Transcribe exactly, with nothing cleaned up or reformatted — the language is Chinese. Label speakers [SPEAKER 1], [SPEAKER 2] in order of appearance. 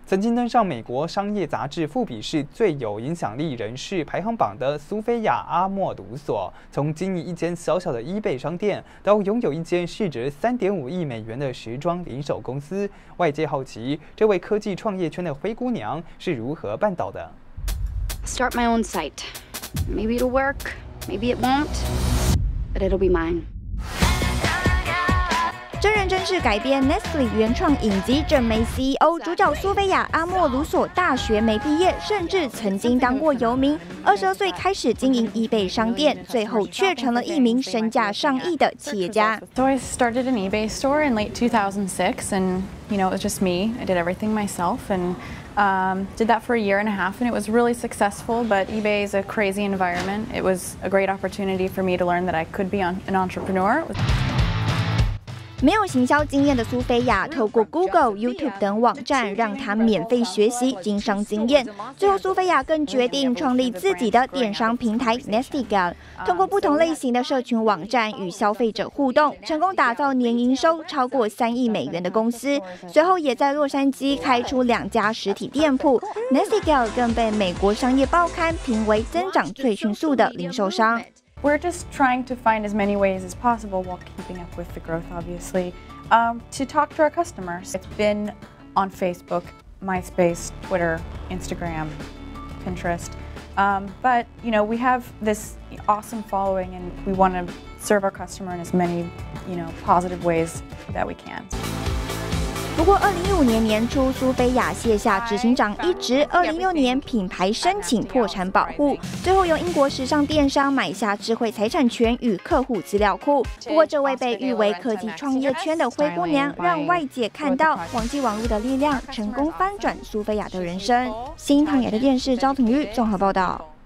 [SPEAKER 1] 曾经登上美国商业杂志富比士最有影响力人士排行榜的苏菲亚·阿莫鲁索，从经营一间小小的 eBay 商店，到拥有一间市值三点五亿美元的时装零售公司，外界好奇这位科技创业圈的灰姑娘是如何办到的。
[SPEAKER 2] Start my own site. Maybe it'll work, maybe it won't, but it'll be mine.
[SPEAKER 3] 真人真事改编 Netflix 原创影集《正妹 C E O》，主角苏菲亚·阿莫鲁索大学没毕业，甚至曾经当过游民。二十二岁开始经营 eBay 商店，最后却成了一名身价上亿的企业家。
[SPEAKER 4] So I started an eBay store in late two thousand six, and you know it was just me. I did everything myself, and um, did that for a year and a half, and it was really successful. But eBay is a crazy environment. It was a great opportunity for me to learn that I could be an entrepreneur.
[SPEAKER 3] 没有行销经验的苏菲亚，透过 Google、YouTube 等网站，让她免费学习经商经验。最后，苏菲亚更决定创立自己的电商平台 Nestigal， 通过不同类型的社群网站与消费者互动，成功打造年营收超过三亿美元的公司。随后，也在洛杉矶开出两家实体店铺 ，Nestigal 更被美国商业报刊评为增长最迅速的零售商。
[SPEAKER 4] We're just trying to find as many ways as possible while keeping up with the growth, obviously, um, to talk to our customers. It's been on Facebook, MySpace, Twitter, Instagram, Pinterest. Um, but, you know, we have this awesome following and we want to serve our customer in as many, you know, positive ways that we can.
[SPEAKER 3] 不过，二零一五年年初，苏菲亚卸下执行长一职。二零一六年，品牌申请破产保护，最后由英国时尚电商买下智慧财产权与客户资料库。不过，这位被誉为科技创业圈的灰姑娘，让外界看到网际网络的力量，成功翻转苏菲亚的人生。新唐亚的电视，赵廷玉综合报道。